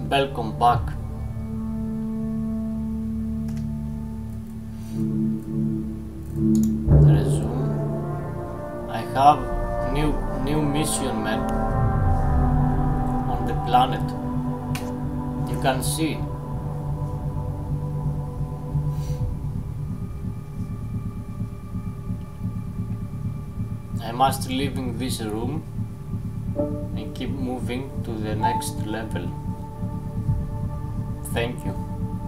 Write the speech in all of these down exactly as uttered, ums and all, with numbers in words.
Welcome back. Resume. I have new new mission, man. On the planet. You can see. I must leave in this room and keep moving to the next level. Thank you.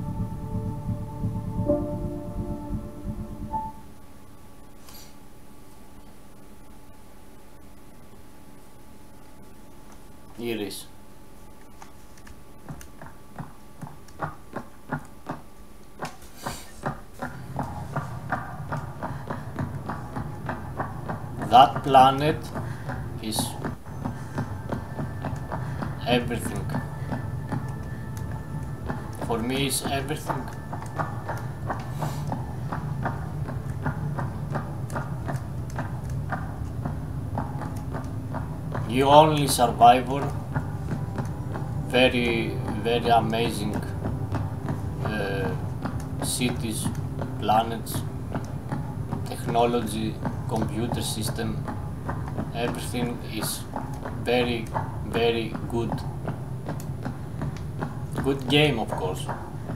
Here is. That planet is everything. For me, it's everything. You only survivor. Very, very amazing uh, cities, planets, technology, computer system. Everything is very, very good. Good game, of course.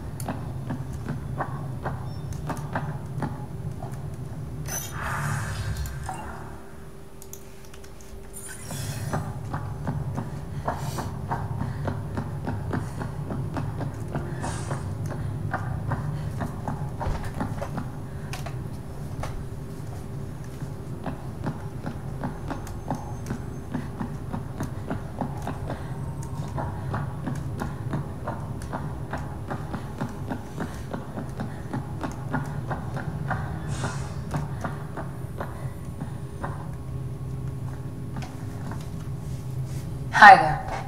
Hi there.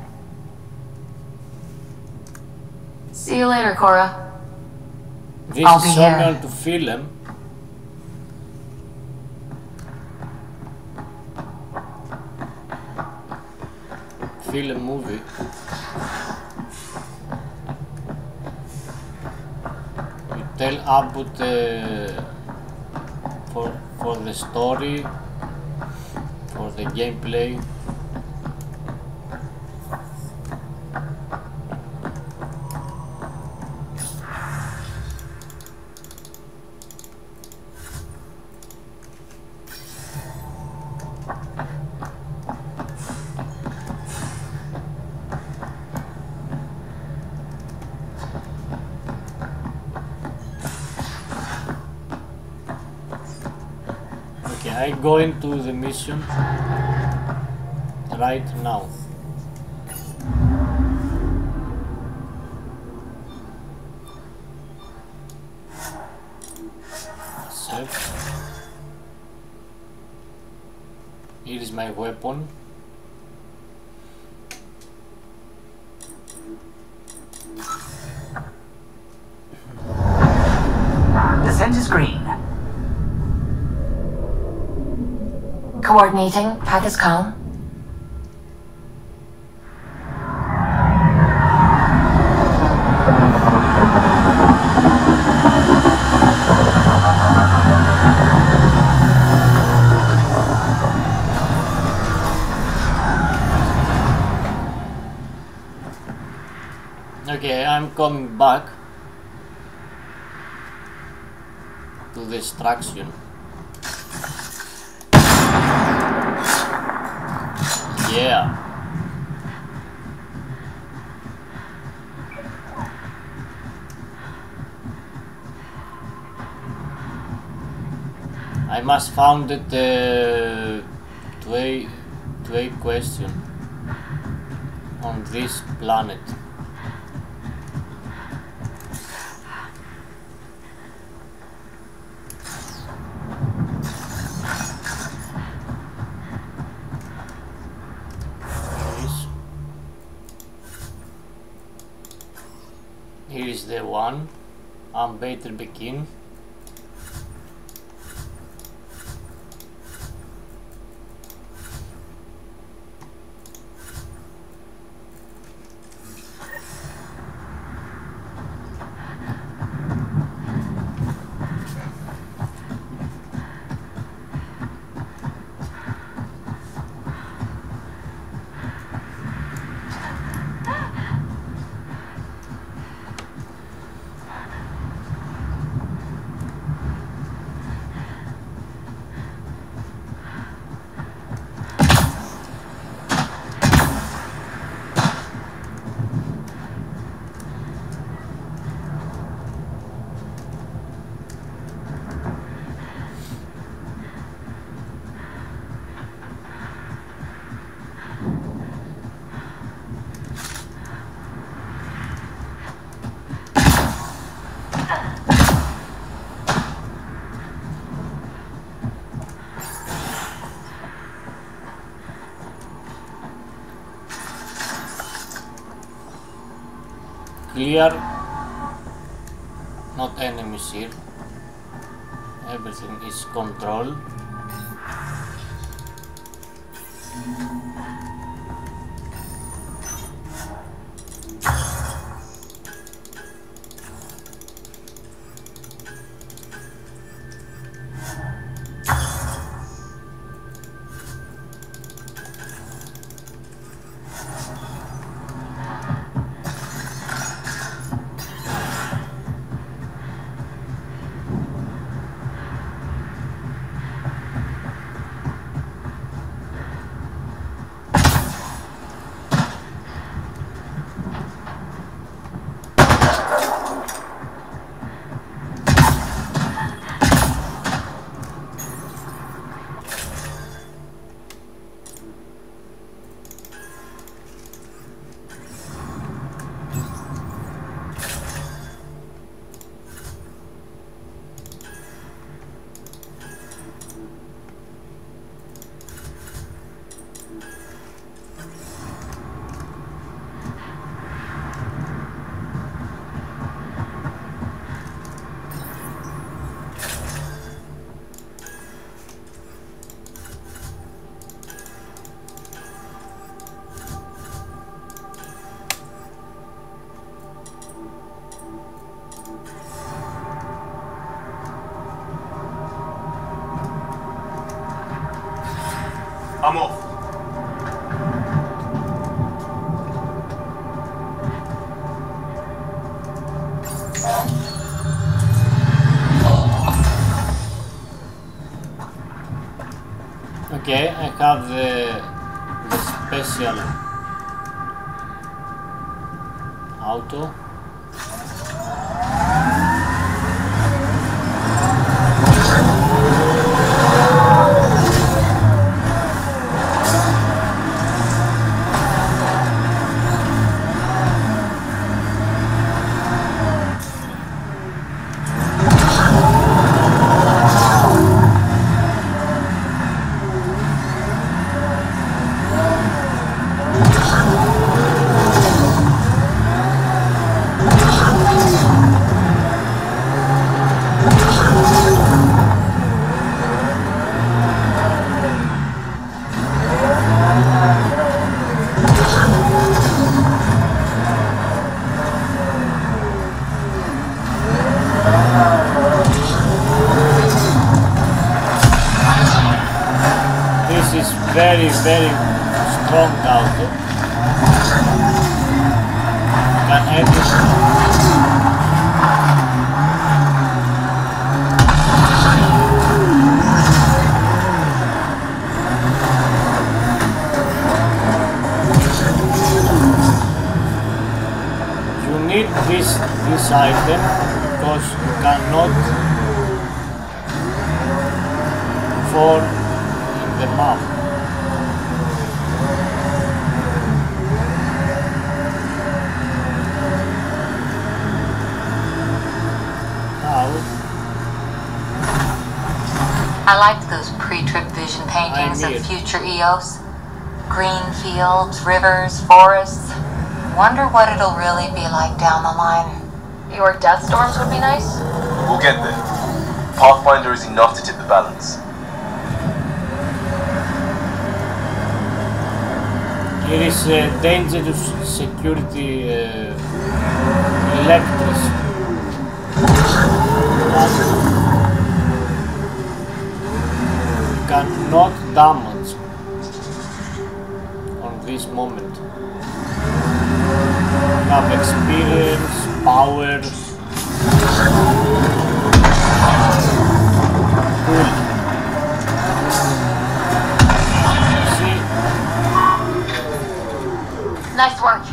See you later, Cora. This I'll is be similar here. to film. Film movie. You tell about uh, for for the story, for the gameplay. Okay, I go into the mission right now. Search. Here is my weapon. Descent is green. Coordinating. Path is calm. Okay, I'm coming back to the extraction. Yeah. I must found it uh, to a to a question on this planet. Here is the one. I'm better begin. Clear. Not enemies here. Everything is controlled. I'm off. Okay, I have the, the special auto. Very, very strong auto. Can everything. You need this this item because you cannot fall in the map. I liked those pre-trip vision paintings of future E O S. Green fields, rivers, forests. Wonder what it'll really be like down the line. Your death storms would be nice? We'll get there. Pathfinder is enough to tip the balance. Here is uh, dangerous security uh, electricity. Cannot damage on this moment. Have experience, power. Cool. See? Nice work.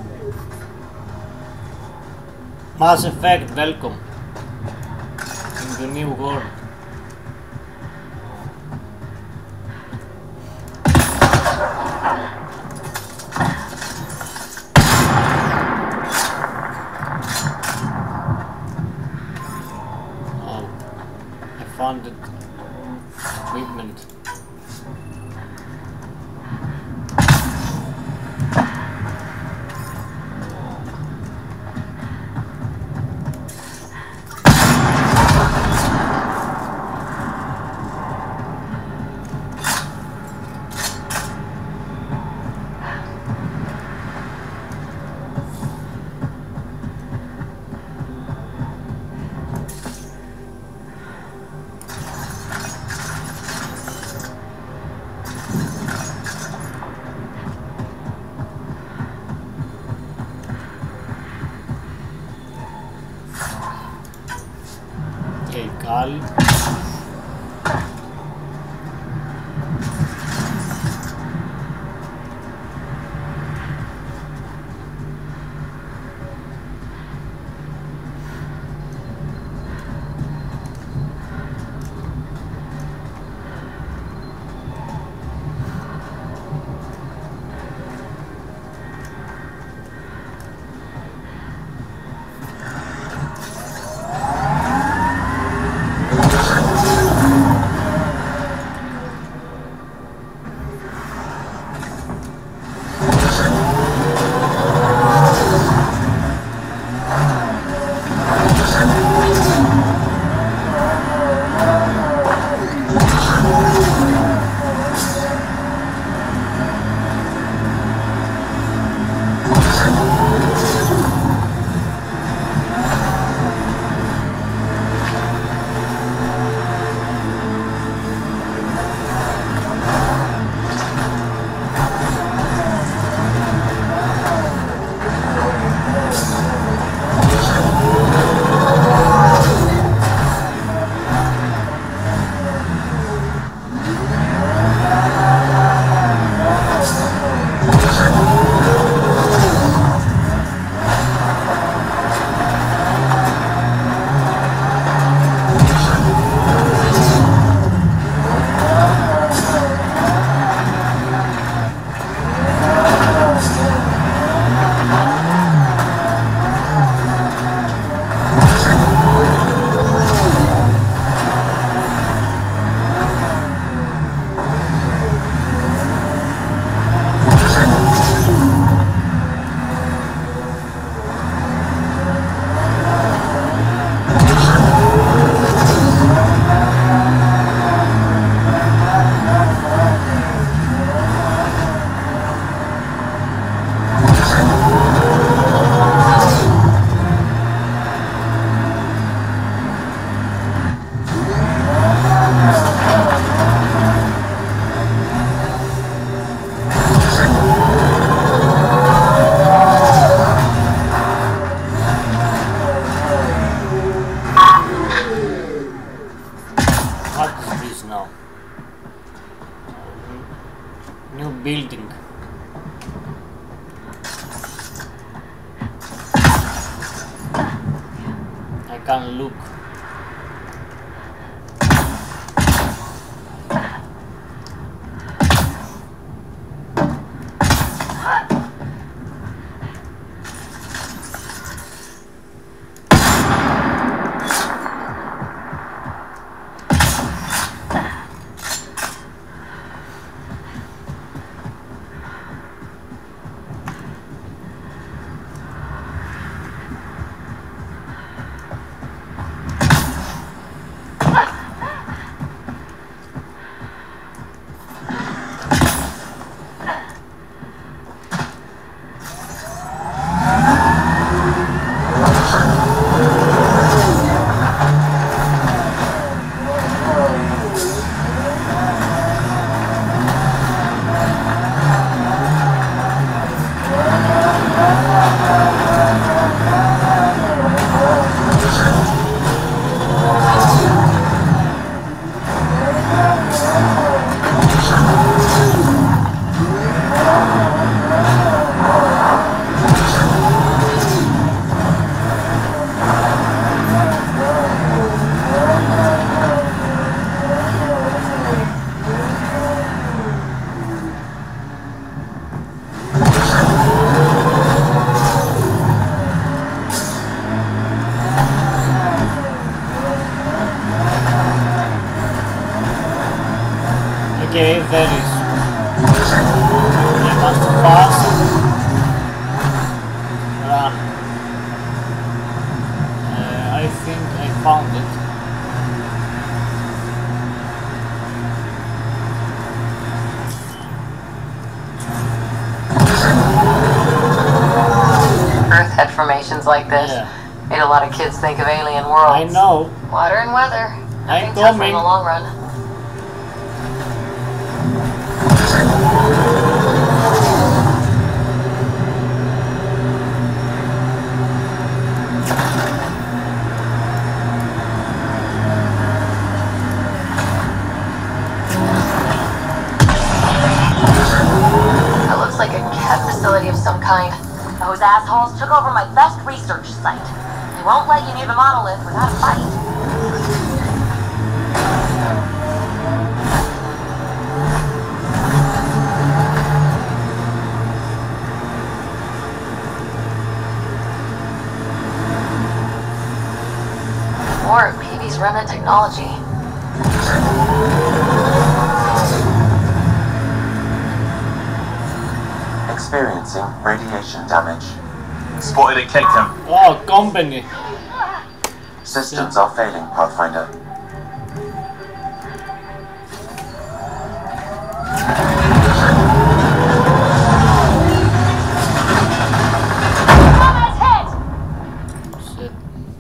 Mass Effect, welcome. to new world. Oh, I found it. Equipment. Cal. Building. I can look. there is. I must pass. Run. Uh, I think I found it. Earth had formations like this. Yeah. Made a lot of kids think of alien worlds. I know. Water and weather. I'm Nothing tougher in coming. the long run. That looks like a cat facility of some kind. Those assholes took over my best research site. They won't let you near the monolith without a fight. More of Peavy's remnant technology. Experiencing radiation damage. Spotted a Kegcam. Oh, company. Systems are failing, Pathfinder. Shit.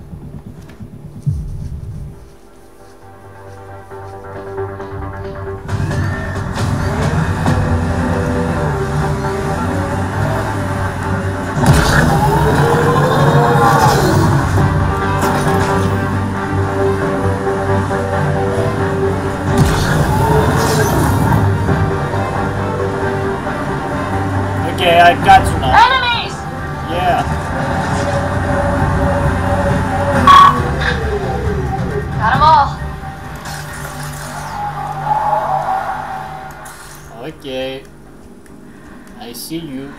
Okay, I got you now. Enemies! Yeah. Got them all. Okay. I see you.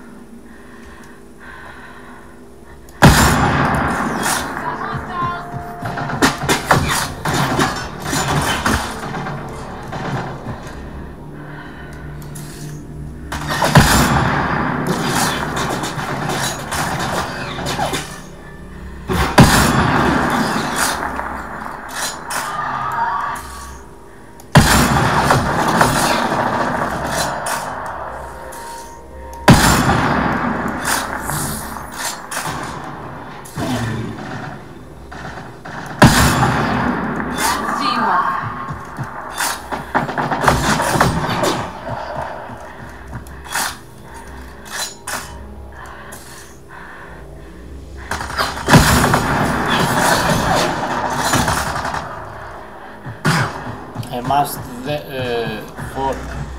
I must the, uh, for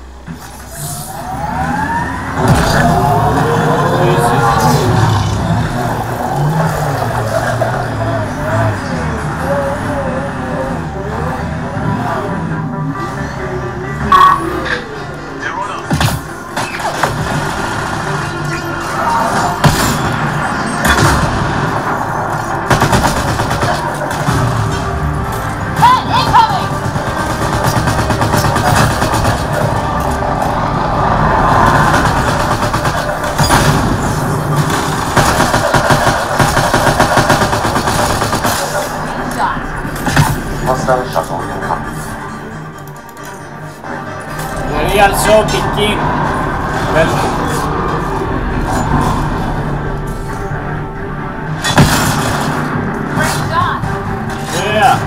who is it? They're on us. Hey, incoming! Hostile shuttle incoming. The real Soviet King. Welcome. Great shot! Yeah.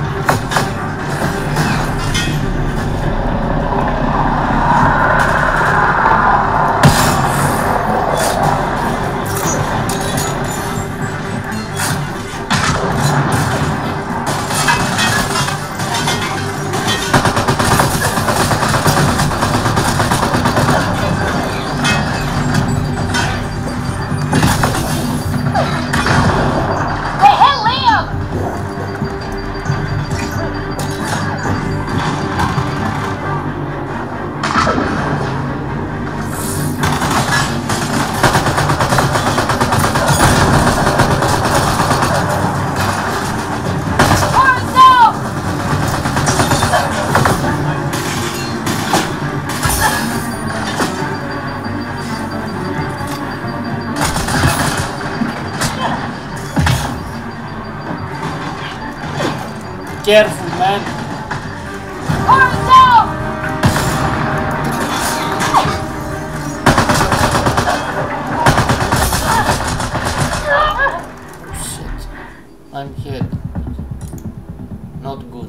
careful, man. Car is down! Oh shit. I'm hit. Not good.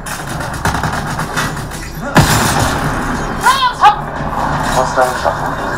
Hostile shuttle